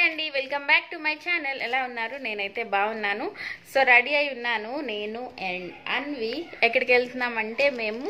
అండి, welcome back to my channel. ఎలా ఉన్నారు? నేనైతే బాగున్నాను. సో రెడీ అయి ఉన్నాను నేను అండ్ అన్వి. ఎక్కడికి వెళ్తున్నామంటే మేము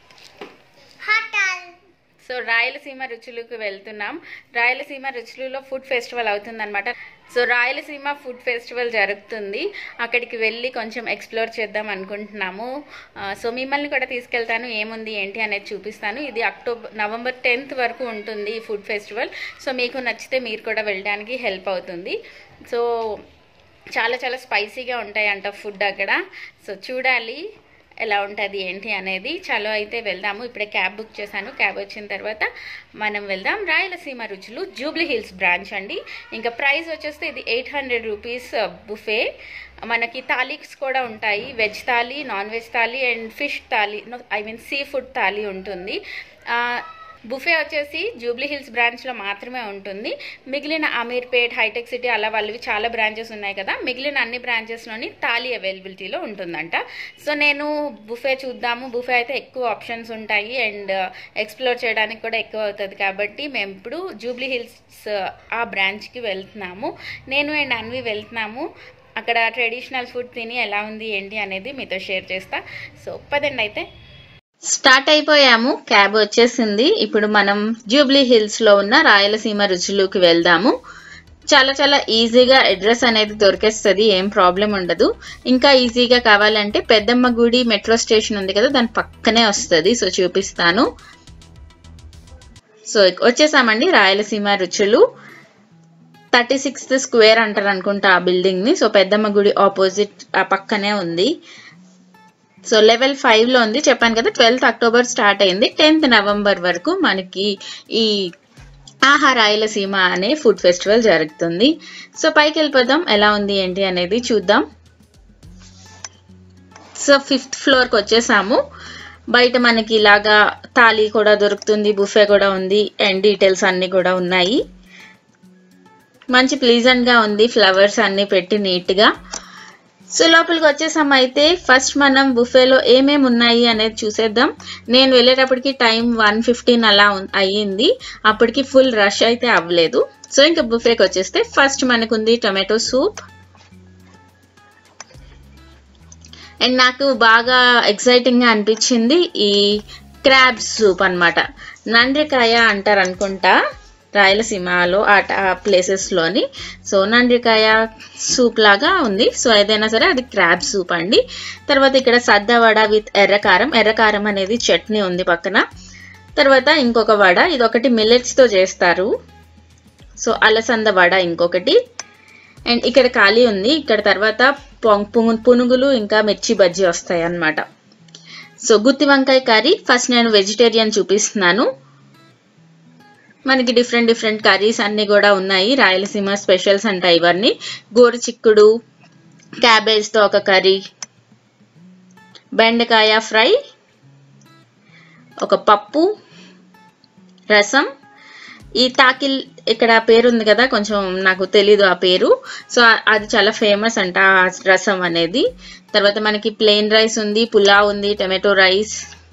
సో రాయలసీమ రుచులకు వెళ్తున్నాం. రాయలసీమ రుచులలో ఫుడ్ ఫెస్టివల్ అవుతుందన్నమాట. సో రాయలసీమ ఫుడ్ ఫెస్టివల్ జరుగుతుంది. అక్కడికి వెళ్ళి కొంచెం ఎక్స్ప్లోర్ చేద్దాం అనుకుంటున్నాము. సో మిమ్మల్ని కూడా తీసుకెళ్తాను, ఏముంది ఏంటి అనేది చూపిస్తాను. ఇది నవంబర్ 10th వరకు ఉంటుంది ఈ ఫుడ్ ఫెస్టివల్. సో మీకు నచ్చితే మీరు కూడా వెళ్ళడానికి హెల్ప్ అవుతుంది. సో చాలా చాలా స్పైసీగా ఉంటాయంట ఫుడ్ అక్కడ. సో చూడాలి ఎలా ఉంటుంది ఏంటి అనేది. చలో అయితే వెళ్దాము. ఇప్పుడే క్యాబ్ బుక్ చేశాను. క్యాబ్ వచ్చిన తర్వాత మనం వెళ్దాం. రాయలసీమ రుచులు జూబ్లీ హిల్స్ బ్రాంచ్ అండి. ఇంకా ప్రైస్ వచ్చేస్తే ఇది 800 రూపీస్ బుఫే. మనకి థాలీస్ కూడా ఉంటాయి. Veg thali, non veg thali and fish thali, seafood thali ఉంటుంది. బుఫే వచ్చేసి జూబ్లీ హిల్స్ బ్రాంచ్లో మాత్రమే ఉంటుంది. మిగిలిన అమీర్పేట్, హైటెక్ సిటీ అలా వాళ్ళవి చాలా బ్రాంచెస్ ఉన్నాయి కదా, మిగిలిన అన్ని బ్రాంచెస్లోని థాలీ అవైలబిలిటీలో ఉంటుందంట. సో నేను బుఫే చూద్దాము. బుఫే అయితే ఎక్కువ ఆప్షన్స్ ఉంటాయి అండ్ ఎక్స్ప్లోర్ చేయడానికి కూడా ఎక్కువ అవుతుంది. కాబట్టి మేము ఇప్పుడు జూబ్లీ హిల్స్ ఆ బ్రాంచ్కి వెళ్తున్నాము. నేను అండ్ అన్వి వెళ్తున్నాము. అక్కడ ట్రెడిషనల్ ఫుడ్ తిని ఎలా ఉంది ఏంటి అనేది మీతో షేర్ చేస్తా. సో పదండి అయితే స్టార్ట్ అయిపోయాము. క్యాబ్ వచ్చేసింది. ఇప్పుడు మనం జూబ్లీ హిల్స్ లో ఉన్న రాయలసీమ రుచులకు వెళ్దాము. చాలా చాలా ఈజీగా అడ్రస్ అనేది దొరికేస్తుంది, ఏం ప్రాబ్లం ఉండదు. ఇంకా ఈజీగా కావాలంటే పెద్దమ్మ గుడి మెట్రో స్టేషన్ ఉంది కదా, దాని పక్కనే వస్తుంది. సో చూపిస్తాను. సో వచ్చేసామండి రాయలసీమ రుచులు. 36th స్క్వేర్ అంటారు అనుకుంటా ఆ బిల్డింగ్ ని. సో పెద్దమ్మ గుడి ఆపోజిట్ ఆ పక్కనే ఉంది. సో లెవెల్ 5లో ఉంది. చెప్పాను కదా, 12th అక్టోబర్ స్టార్ట్ అయింది. 10th నవంబర్ వరకు మనకి ఈ ఆహా రాయలసీమ అనే ఫుడ్ ఫెస్టివల్ జరుగుతుంది. సో పైకి వెళ్ళిపోదాం, ఎలా ఉంది ఏంటి అనేది చూద్దాం. సో 5th ఫ్లోర్కి వచ్చేసాము. బయట మనకి ఇలాగా థాలీ కూడా దొరుకుతుంది, బుఫే కూడా ఉంది అండ్ డీటెయిల్స్ అన్ని కూడా ఉన్నాయి. మంచి ప్లీజెంట్ గా ఉంది, ఫ్లవర్స్ అన్ని పెట్టి నీట్ గా. సో లోపలికి వచ్చేసాం. అయితే ఫస్ట్ మనం బుఫేలో ఏమేమి ఉన్నాయి అనేది చూసేద్దాం. నేను వెళ్ళేటప్పటికి టైం 1:15 అలా అయ్యింది. అప్పటికి ఫుల్ రష్ అయితే అవ్వలేదు. సో ఇంకా బుఫేకి వచ్చేస్తే ఫస్ట్ మనకుంది టొమాటో సూప్. అండ్ నాకు బాగా ఎక్సైటింగ్ గా అనిపించింది ఈ క్రాబ్ సూప్ అన్నమాట. నండ్రికాయ అంటారు అనుకుంటా రాయలసీమలో ఆ ప్లేసెస్ లోని. సో నండ్రికాయ సూప్ లాగా ఉంది. సో ఏదైనా సరే అది క్రాబ్ సూప్ అండి. తర్వాత ఇక్కడ సద్దవడ విత్ ఎర్రకారం. ఎర్రకారం అనేది చట్నీ ఉంది పక్కన. తర్వాత ఇంకొక వడ, ఇదొకటి మిల్లెట్స్ తో చేస్తారు. సో అలసంద వడ ఇంకొకటి. అండ్ ఇక్కడ ఖాళీ ఉంది. ఇక్కడ తర్వాత పునుగులు ఇంకా మిర్చి బజ్జీ వస్తాయి అన్నమాట. సో గుత్తి వంకాయ కర్రీ. ఫస్ట్ నేను వెజిటేరియన్ చూపిస్తున్నాను. మనకి డిఫరెంట్ కర్రీస్ అన్ని కూడా ఉన్నాయి. రాయలసీమ స్పెషల్స్ అంట ఇవన్నీ. గోరు చిక్కుడు, క్యాబేజ్ తో ఒక కర్రీ, బెండకాయ ఫ్రై, ఒక పప్పు, రసం. ఈ తాకిల్ ఇక్కడ పేరు ఉంది కదా, కొంచెం నాకు తెలీదు ఆ పేరు. సో అది చాలా ఫేమస్ అంట ఆ రసం అనేది. తర్వాత మనకి ప్లెయిన్ రైస్ ఉంది, పులావ్ ఉంది, టమాటో రైస్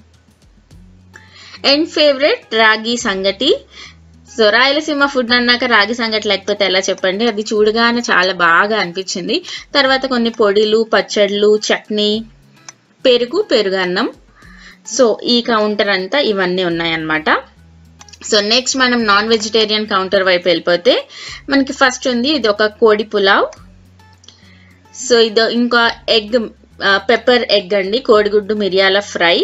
అండ్ ఫేవరెట్ రాగి సంగటి. సో రాయలసీమ ఫుడ్ అన్నాక రాగి సంగటి లేకపోతే ఎలా చెప్పండి. అది చూడగానే చాలా బాగా అనిపించింది. తర్వాత కొన్ని పొడిలు, పచ్చళ్ళు, చట్నీ, పెరుగన్నం. సో ఈ కౌంటర్ అంతా ఇవన్నీ ఉన్నాయన్నమాట. సో నెక్స్ట్ మనం నాన్ వెజిటేరియన్ కౌంటర్ వైపు వెళ్ళిపోతే మనకి ఫస్ట్ ఉంది ఇది ఒక కోడి పులావ్. సో ఇది ఇంకా ఎగ్, పెప్పర్ ఎగ్ అండి, కోడిగుడ్డు మిరియాల ఫ్రై.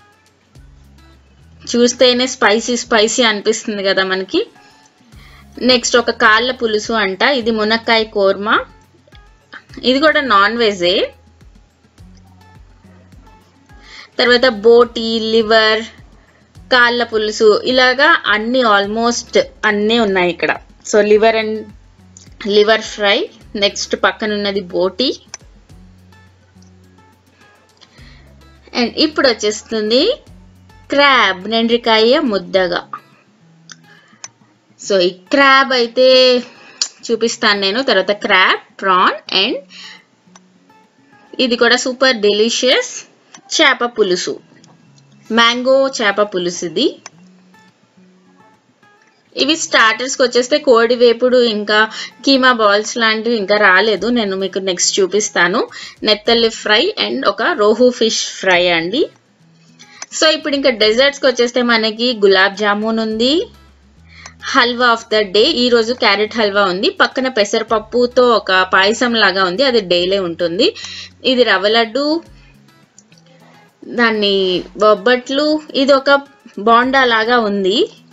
చూస్తేనే స్పైసీ అనిపిస్తుంది కదా మనకి. నెక్స్ట్ ఒక కాళ్ళ పులుసు అంట, ఇది మునక్కాయ కోర్మా. ఇది కూడా నాన్ వెజే. తర్వాత బోటి, లివర్, కాళ్ళ పులుసు ఇలాగా అన్ని ఆల్మోస్ట్ అన్నీ ఉన్నాయి ఇక్కడ. So liver fry. నెక్స్ట్ పక్కన ఉన్నది బోటి. అండ్ ఇప్పుడు వచ్చేస్తుంది క్రాబ్, నండ్రికాయ ముద్దగా. సో ఈ క్రాబ్ అయితే చూపిస్తాను నేను. తర్వాత క్రాబ్, ప్రాన్ అండ్ ఇది కూడా సూపర్ డెలిషియస్ చేప పులుసు, మ్యాంగో చేప పులుసు ఇది. ఇవి స్టార్టర్స్కి వచ్చేస్తే కోడి వేపుడు ఇంకా కీమా బాల్స్ లాంటివి ఇంకా రాలేదు, నేను మీకు నెక్స్ట్ చూపిస్తాను. నెత్తల్లి ఫ్రై అండ్ ఒక రోహు ఫిష్ ఫ్రై అండి. సో ఇప్పుడు ఇంకా డెజర్ట్స్కి వచ్చేస్తే మనకి గులాబ్ జామున్ ఉంది, హల్వా ఆఫ్ ద డే ఈరోజు క్యారెట్ హల్వా ఉంది, పక్కన పెసరపప్పుతో ఒక పాయసం లాగా ఉంది, అది డైలీ ఉంటుంది. ఇది రవ్వ లడ్డు, దాన్ని బొబ్బట్లు, ఇది ఒక బోండా లాగా ఉంది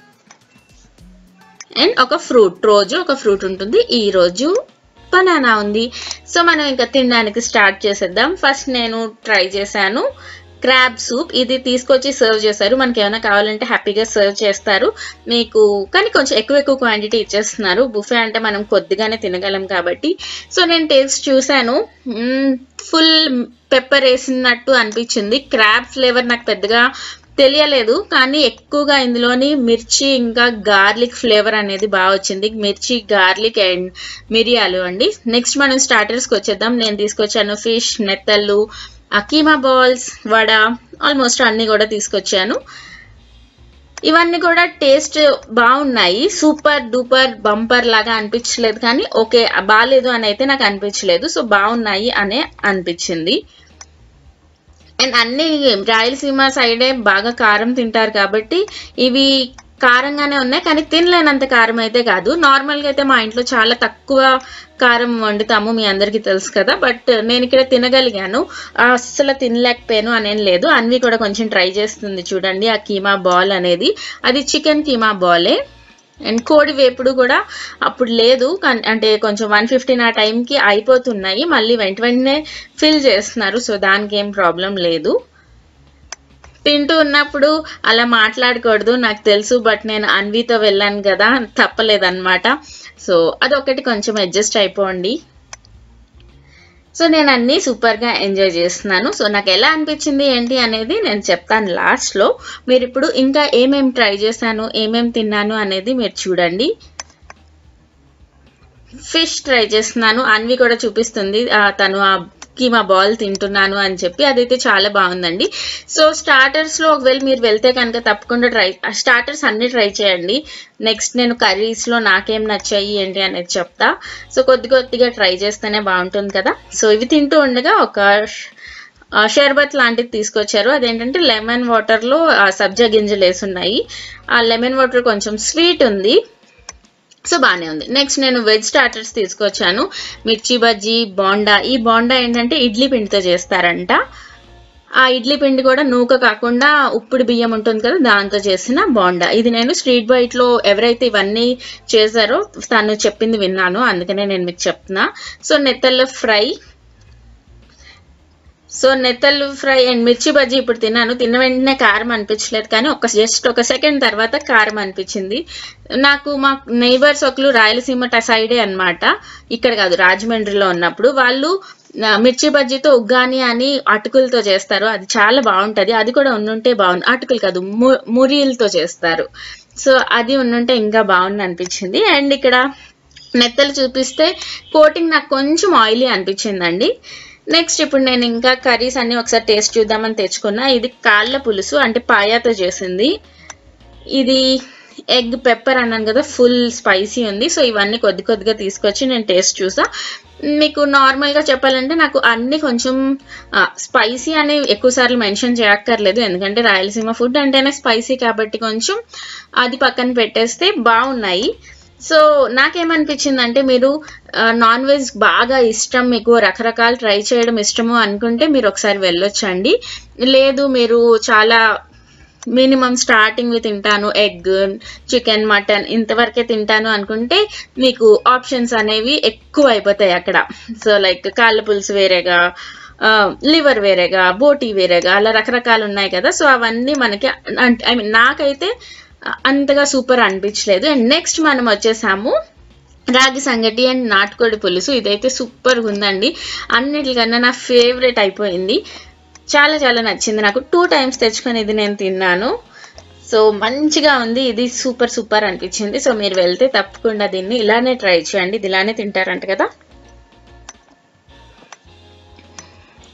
అండ్ ఒక ఫ్రూట్, రోజు ఒక ఫ్రూట్ ఉంటుంది, ఈ రోజు బనానా ఉంది. సో మనం ఇంకా తినడానికి స్టార్ట్ చేసేద్దాం. ఫస్ట్ నేను ట్రై చేశాను క్రాబ్ సూప్, ఇది తీసుకొచ్చి సర్వ్ చేశారు. మనకి ఏమైనా కావాలంటే హ్యాపీగా సర్వ్ చేస్తారు మీకు, కానీ కొంచెం ఎక్కువ క్వాంటిటీ ఇచ్చేస్తున్నారు. బుఫే అంటే మనం కొద్దిగానే తినగలం కాబట్టి. సో నేను టేస్ట్ చూశాను, ఫుల్ పెప్పర్ వేసినట్టు అనిపించింది. క్రాబ్ ఫ్లేవర్ నాకు పెద్దగా తెలియలేదు, కానీ ఎక్కువగా ఇందులోని మిర్చి ఇంకా గార్లిక్ ఫ్లేవర్ అనేది బాగా వచ్చింది. మిర్చి, గార్లిక్ అండ్ మిరియాలు అండి. నెక్స్ట్ మనం స్టార్టర్స్కి వచ్చేద్దాం. నేను తీసుకొచ్చాను ఫిష్, నెత్తళ్ళు, కీమా బాల్స్, వడ, ఆల్మోస్ట్ అన్ని కూడా తీసుకొచ్చాను. ఇవన్నీ కూడా టేస్ట్ బాగున్నాయి, సూపర్ డూపర్ బంపర్ లాగా అనిపించలేదు, కానీ ఓకే బాగాలేదు అని అయితే నాకు అనిపించలేదు. సో బాగున్నాయి అనే అనిపించింది. అండ్ అన్ని రాయలసీమ సైడే బాగా కారం తింటారు కాబట్టి ఇవి కారంగానే ఉన్నాయి, కానీ తినలేనంత కారం అయితే కాదు. నార్మల్గా అయితే మా ఇంట్లో చాలా తక్కువ కారం వండుతాము, మీ అందరికీ తెలుసు కదా. బట్ నేను ఇక్కడ తినగలిగాను, అస్సలు తినలేకపోయాను అనేం లేదు. అన్వి కూడా కొంచెం ట్రై చేస్తుంది చూడండి, ఆ కీమా బాల్ అనేది, అది చికెన్ కీమా బాలే. అండ్ కోడి వేపుడు కూడా అప్పుడు లేదు, అంటే కొంచెం 1:15 ఆ టైంకి అయిపోతున్నాయి, మళ్ళీ వెంటనే ఫిల్ చేస్తున్నారు. సో దానికి ఏం ప్రాబ్లం లేదు. తింటూ ఉన్నప్పుడు అలా మాట్లాడకూడదు నాకు తెలుసు, బట్ నేను అన్వితో వెళ్ళాను కదా, తప్పలేదన్నమాట. సో అదొకటి కొంచెం అడ్జస్ట్ అయిపోండి. సో నేను అన్నీ సూపర్గా ఎంజాయ్ చేస్తున్నాను. సో నాకు ఎలా అనిపించింది ఏంటి అనేది నేను చెప్తాను లాస్ట్లో. మీరు ఇప్పుడు ఇంకా ఏమేమి ట్రై చేశాను, ఏమేమి తిన్నాను అనేది మీరు చూడండి. ఫిష్ ట్రై చేస్తున్నాను, అన్వి కూడా చూపిస్తుంది తను ఆ కీమా బాల్ తింటున్నాను అని చెప్పి, అదైతే చాలా బాగుందండి. సో స్టార్టర్స్లో ఒకవేళ మీరు వెళ్తే కనుక తప్పకుండా స్టార్టర్స్ అన్ని ట్రై చేయండి. నెక్స్ట్ నేను కర్రీస్లో నాకేం నచ్చాయి ఏంటి అనేది చెప్తా. సో కొద్దిగా ట్రై చేస్తేనే బాగుంటుంది కదా. సో ఇవి తింటూ ఉండగా ఒక షర్బత్ లాంటిది తీసుకొచ్చారు, అదేంటంటే లెమన్ వాటర్లో సబ్జా గింజలు వేసున్నాయి. ఆ లెమన్ వాటర్ కొంచెం స్వీట్ ఉంది, సో బాగానే ఉంది. నెక్స్ట్ నేను వెజ్ స్టార్టర్స్ తీసుకొచ్చాను, మిర్చి బజ్జీ, బోండా. ఈ బోండా ఏంటంటే ఇడ్లీ పిండితో చేస్తారంట. ఆ ఇడ్లీ పిండి కూడా నూక కాకుండా ఉప్పుడు బియ్యం ఉంటుంది కదా, దాంతో చేసిన బోండా. ఇది నేను స్ట్రీట్ బైట్లో ఎవరైతే ఇవన్నీ చేశారో తను చెప్పింది విన్నాను, అందుకనే నేను మీకు చెప్తున్నా. సో నెత్తళ్ళ ఫ్రై, సో నెత్తళ్ళు ఫ్రై అండ్ మిర్చి బజ్జీ ఇప్పుడు తిన్నాను. తిన్న వెంటనే కారం అనిపించలేదు, కానీ జస్ట్ ఒక సెకండ్ తర్వాత కారం అనిపించింది నాకు. మా నైబర్స్ ఒకరు రాయలసీమ సైడే అన్నమాట, ఇక్కడ కాదు రాజమండ్రిలో ఉన్నప్పుడు. వాళ్ళు మిర్చి బజ్జీతో ఉగ్గాని అని అటుకులతో చేస్తారు, అది చాలా బాగుంటుంది. అది కూడా ఉండుంటే బాగుంది, అటుకులు కాదు మురియలతో చేస్తారు. సో అది ఉండుంటే ఇంకా బాగుంది అనిపించింది. అండ్ ఇక్కడ నెత్తలు చూపిస్తే కోటింగ్ నాకు కొంచెం ఆయిలీ అనిపించిందండి. నెక్స్ట్ ఇప్పుడు నేను ఇంకా కర్రీస్ అన్ని ఒకసారి టేస్ట్ చూద్దామని తెచ్చుకున్నా. ఇది కాళ్ళ పులుసు అంటే పాయాతో చేసింది. ఇది ఎగ్ పెప్పర్ అన్నాను కదా, ఫుల్ స్పైసీ ఉంది. సో ఇవన్నీ కొద్దిగా తీసుకొచ్చి నేను టేస్ట్ చూసా. మీకు నార్మల్గా చెప్పాలంటే నాకు అన్ని కొంచెం స్పైసీ అని ఎక్కువ సార్లు మెన్షన్ చేయక్కర్లేదు, ఎందుకంటే రాయలసీమ ఫుడ్ అంటేనే స్పైసీ కాబట్టి కొంచెం అది పక్కన పెట్టేస్తే బాగున్నాయి. సో నాకేమనిపించింది అంటే, మీరు నాన్ వెజ్ బాగా ఇష్టం, మీకు రకరకాలు ట్రై చేయడం ఇష్టము అనుకుంటే మీరు ఒకసారి వెళ్ళొచ్చండి. లేదు మీరు చాలా మినిమం స్టార్టింగ్ తింటాను, ఎగ్, చికెన్, మటన్ ఇంతవరకే తింటాను అనుకుంటే మీకు ఆప్షన్స్ అనేవి ఎక్కువ అయిపోతాయి అక్కడ. సో లైక్ కాళ్ళ పులుసు వేరేగా, లివర్ వేరేగా, బోటీ వేరేగా, అలా రకరకాలు ఉన్నాయి కదా. సో అవన్నీ మనకి ఐ మీన్ నాకైతే అంతగా సూపర్ అనిపించలేదు. అండ్ నెక్స్ట్ మనం వచ్చేసాము రాగి సంగటి అండ్ నాటుకోడి పులుసు. ఇదైతే సూపర్గా ఉందండి, అన్నిటికన్నా నా ఫేవరెట్ అయిపోయింది. చాలా నచ్చింది నాకు. 2 times తెచ్చుకొని ఇది నేను తిన్నాను. సో మంచిగా ఉంది, ఇది సూపర్ అనిపించింది. సో మీరు వెళ్తే తప్పకుండా దీన్ని ఇలానే ట్రై చేయండి, ఇది ఇలానే తింటారంట కదా.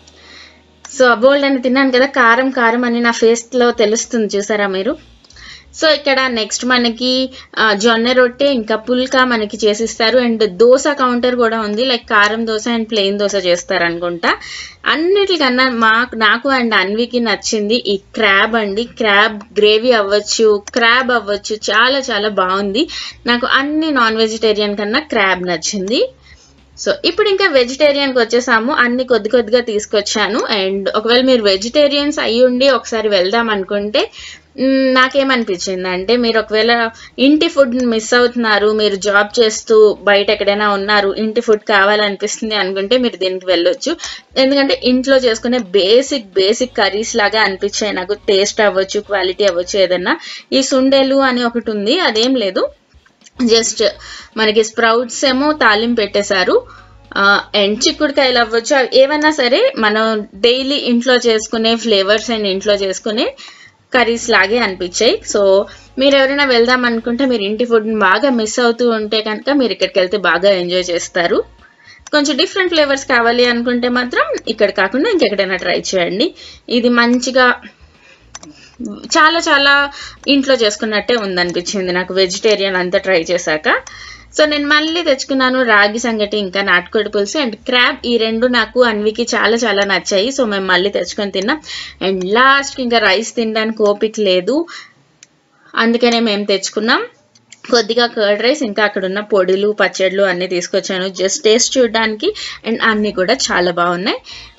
సో బోల్డ్ అని తిన్నాను కదా, కారం అని నా ఫేస్లో తెలుస్తుంది చూసారా మీరు. సో ఇక్కడ నెక్స్ట్ మనకి జొన్న రొట్టె ఇంకా పుల్కా మనకి చేసిస్తారు. అండ్ దోశ కౌంటర్ కూడా ఉంది, లైక్ కారం దోశ అండ్ ప్లెయిన్ దోశ చేస్తారు అనుకుంటా. అన్నిటికన్నా నాకు అండ్ అన్వికి నచ్చింది ఈ క్రాబ్ అండి. క్రాబ్ గ్రేవీ అవ్వచ్చు, క్రాబ్ అవ్వచ్చు, చాలా చాలా బాగుంది. నాకు అన్ని నాన్ వెజిటేరియన్ కన్నా క్రాబ్ నచ్చింది. సో ఇప్పుడు ఇంకా వెజిటేరియన్కి వచ్చేసాము. అన్ని కొద్ది కొద్దిగా తీసుకొచ్చాను. అండ్ ఒకవేళ మీరు వెజిటేరియన్స్ అయ్యి ఉండి ఒకసారి వెళ్దాం అనుకుంటే నాకేమనిపించింది అంటే, మీరు ఒకవేళ ఇంటి ఫుడ్ మిస్ అవుతున్నారు, మీరు జాబ్ చేస్తూ బయట ఎక్కడైనా ఉన్నారు, ఇంటి ఫుడ్ కావాలనిపిస్తుంది అనుకుంటే మీరు దీనికి వెళ్ళొచ్చు. ఎందుకంటే ఇంట్లో చేసుకునే బేసిక్ కర్రీస్ లాగా అనిపించాయి నాకు. టేస్ట్ అవ్వచ్చు, క్వాలిటీ అవ్వచ్చు ఏదన్నా. ఈ సుండెలు అని ఒకటి ఉంది, అదేం లేదు, జస్ట్ మనకి స్ప్రౌట్స్ ఏమో తాలింపు పెట్టేశారు. అండ్ చిక్కుడుకాయలు అవ్వచ్చు, ఏవైనా సరే మనం డైలీ ఇంట్లో చేసుకునే ఫ్లేవర్స్ అండ్ ఇంట్లో చేసుకునే కర్రీస్ లాగే అనిపించాయి. సో మీరు ఎవరైనా వెళ్దాం అనుకుంటే, మీరు ఇంటి ఫుడ్ బాగా మిస్ అవుతూ ఉంటే కనుక మీరు ఇక్కడికి వెళ్తే బాగా ఎంజాయ్ చేస్తారు. కొంచెం డిఫరెంట్ ఫ్లేవర్స్ కావాలి అనుకుంటే మాత్రం ఇక్కడ కాకుండా ఇంకెక్కడైనా ట్రై చేయండి. ఇది మంచిగా చాలా చాలా ఇంట్లో చేసుకున్నట్టే ఉందనిపించింది నాకు వెజిటేరియన్ అంతా ట్రై చేశాక. సో నేను మళ్ళీ తెచ్చుకున్నాను రాగి సంగటి ఇంకా నాటుకోడి పులుసు అండ్ క్రాబ్. ఈ రెండు నాకు అన్వికి చాలా చాలా నచ్చాయి. సో మేము మళ్ళీ తెచ్చుకొని తిన్నాం. అండ్ లాస్ట్కి ఇంకా రైస్ తినడానికి ఓపిక లేదు, అందుకనే మేము తెచ్చుకున్నాం కొద్దిగా కర్డ్ రైస్. ఇంకా అక్కడ ఉన్న పొడులు పచ్చళ్ళు అన్ని తీసుకొచ్చాను జస్ట్ టేస్ట్ చూడడానికి. అండ్ అన్ని కూడా చాలా బాగున్నాయి.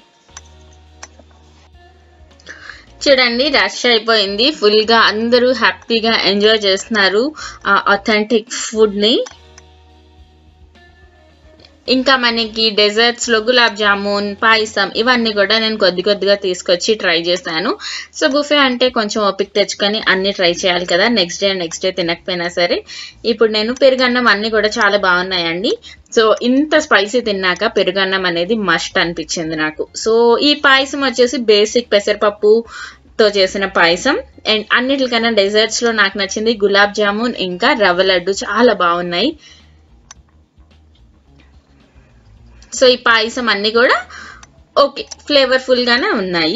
చూడండి, రష్ అయిపోయింది ఫుల్ గా, అందరూ హ్యాపీగా ఎంజాయ్ చేస్తున్నారు ఆథెంటిక్ ఫుడ్ ని. ఇంకా మనకి డెజర్ట్స్ లో గులాబ్ జామున్, పాయసం ఇవన్నీ కూడా నేను కొద్ది కొద్దిగా తీసుకొచ్చి ట్రై చేశాను. సో బుఫే అంటే కొంచెం ఓపిక తెచ్చుకొని అన్ని ట్రై చేయాలి కదా, నెక్స్ట్ డే తినకపోయినా సరే. ఇప్పుడు నేను పెరుగన్నం అన్ని కూడా చాలా బాగున్నాయండి. సో ఇంత స్పైసీ తిన్నాక పెరుగన్నం అనేది మస్ట్ అనిపించింది నాకు. సో ఈ పాయసం వచ్చేసి బేసిక్ పెసరపప్పుతో చేసిన పాయసం. అండ్ అన్నిటికన్నా డెజర్ట్స్ లో నాకు నచ్చింది గులాబ్ జామున్ ఇంకా రవ్వ లడ్డు, చాలా బాగున్నాయి. సో ఈ పాయసం అన్ని కూడా ఓకే, ఫ్లేవర్ఫుల్ గానే ఉన్నాయి.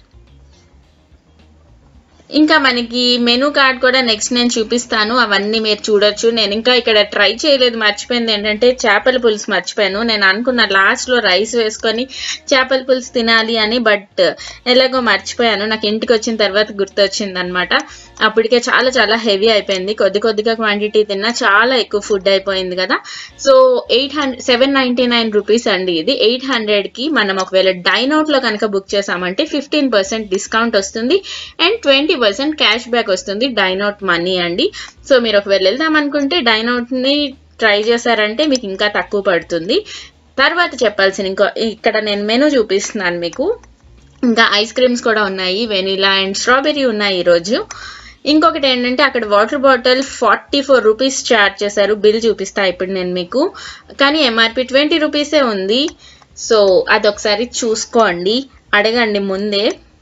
ఇంకా మనకి మెనూ కార్డ్ కూడా నెక్స్ట్ నేను చూపిస్తాను, అవన్నీ మీరు చూడొచ్చు. నేను ఇంకా ఇక్కడ ట్రై చేయలేదు, మర్చిపోయింది ఏంటంటే చేపల పులుసు మర్చిపోయాను. నేను అనుకున్న లాస్ట్ లో రైస్ వేసుకొని చేపల పులుసు తినాలి అని, బట్ ఎలాగో మర్చిపోయాను. నాకు ఇంటికి వచ్చిన తర్వాత గుర్తొచ్చింది అనమాట. అప్పటికే చాలా చాలా హెవీ అయిపోయింది, కొద్దిగా క్వాంటిటీ తిన్నా చాలా ఎక్కువ ఫుడ్ అయిపోయింది కదా. సో 799 రూపీస్ అండి ఇది. 800కి మనం ఒకవేళ డైనౌట్ లో కనుక బుక్ చేసామంటే 15% డిస్కౌంట్ వస్తుంది అండ్ 20% క్యాష్ బ్యాక్ వస్తుంది, డైనౌట్ మనీ అండి. సో మీరు ఒకవేళ వెళ్దాం అనుకుంటే డైనౌట్ ని ట్రై చేశారంటే మీకు ఇంకా తక్కువ పడుతుంది. తర్వాత చెప్పాల్సిన ఇక్కడ నేను మెనూ చూపిస్తున్నాను మీకు. ఇంకా ఐస్ క్రీమ్స్ కూడా ఉన్నాయి, వెనిలా అండ్ స్ట్రాబెర్రీ ఉన్నాయి ఈరోజు. ఇంకొకటి ఏంటంటే అక్కడ వాటర్ బాటిల్ 44 రూపీస్ చార్జ్ చేశారు. బిల్ చూపిస్తా ఇప్పుడు నేను మీకు, కానీ ఎంఆర్పి 20 రూపీసే ఉంది. సో అదొకసారి చూసుకోండి, అడగండి ముందే.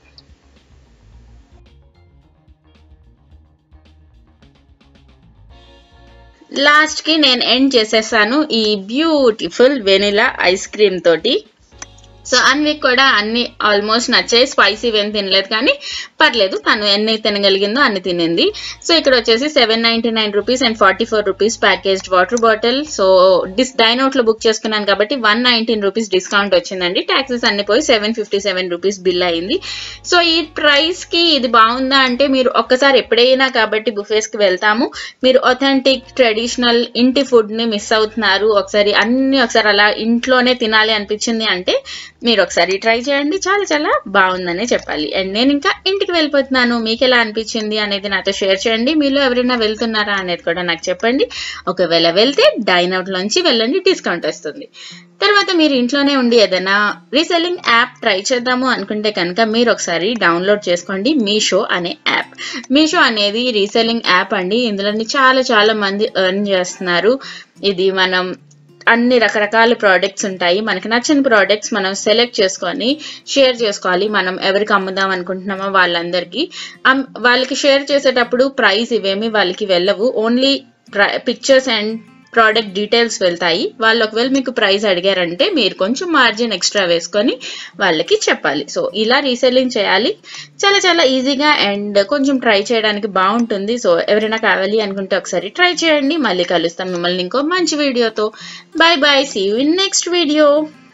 లాస్ట్ కి నేను ఎండ్ చేసేసాను ఈ బ్యూటిఫుల్ వెనిలా ఐస్ క్రీమ్ తోటి. సో అన్వికి కూడా అన్ని ఆల్మోస్ట్ నచ్చాయి, స్పైసీ ఏం తినలేదు కానీ పర్లేదు, తను ఎన్ని తినగలిగిందో అన్ని తినింది. సో ఇక్కడ వచ్చేసి 799 rupees and 44 rupees packaged water bottle. So Dineout లో బుక్ చేసుకున్నాను కాబట్టి 119 రూపీస్ డిస్కౌంట్ వచ్చిందండి. ట్యాక్సెస్ అన్ని పోయి 757 రూపీస్ బిల్ అయింది. సో ఈ ప్రైస్ కి ఇది బాగుందా అంటే, మీరు ఒక్కసారి ఎప్పుడైనా కాబట్టి బుఫేస్ కి వెళ్తాము, మీరు ఒథెంటిక్ ట్రెడిషనల్ ఇంటి ఫుడ్ ని మిస్ అవుతున్నారు, ఒకసారి అలా ఇంట్లోనే తినాలి అనిపించింది అంటే మీరు ఒకసారి ట్రై చేయండి, చాలా చాలా బాగుందనే చెప్పాలి. అండ్ నేను ఇంకా ఇంటికి వెళ్ళిపోతున్నాను, మీకు ఎలా అనిపించింది అనేది నాతో షేర్ చేయండి. మీలో ఎవరైనా వెళ్తున్నారా అనేది కూడా నాకు చెప్పండి. ఒకవేళ వెళ్తే డైనౌట్ లోంచి వెళ్ళండి, డిస్కౌంట్ వస్తుంది. తర్వాత మీరు ఇంట్లోనే ఉండి ఏదైనా రీసెల్లింగ్ యాప్ ట్రై చేద్దాము అనుకుంటే కనుక మీరు ఒకసారి డౌన్లోడ్ చేసుకోండి మీషో అనే యాప్. మీషో అనేది రీసెల్లింగ్ యాప్ అండి. ఇందులో చాలా చాలా మంది ఎర్న్ చేస్తున్నారు. ఇది మనం అన్ని రకరకాల ప్రోడక్ట్స్ ఉంటాయి, మనకి నచ్చిన ప్రోడక్ట్స్ మనం సెలెక్ట్ చేసుకొని షేర్ చేసుకోవాలి. మనం ఎవరికి అమ్ముదాం అనుకుంటున్నామో వాళ్ళందరికీ వాళ్ళకి షేర్ చేసేటప్పుడు ప్రైస్ ఇవేమి వాళ్ళకి వెళ్ళవు, only pictures and product details వెళ్తాయి. వాళ్ళు ఒకవేళ మీకు ప్రైస్ అడిగారంటే మీరు కొంచెం మార్జిన్ ఎక్స్ట్రా వేసుకొని వాళ్ళకి చెప్పాలి. సో ఇలా రీసెల్లింగ్ చేయాలి. చాలా చాలా ఈజీగా అండ్ కొంచెం ట్రై చేయడానికి బాగుంటుంది. సో ఎవరైనా కావాలి అనుకుంటే ఒకసారి ట్రై చేయండి. మళ్ళీ కలుస్తాం మిమ్మల్ని ఇంకో మంచి వీడియోతో. Bye bye, see you in next video.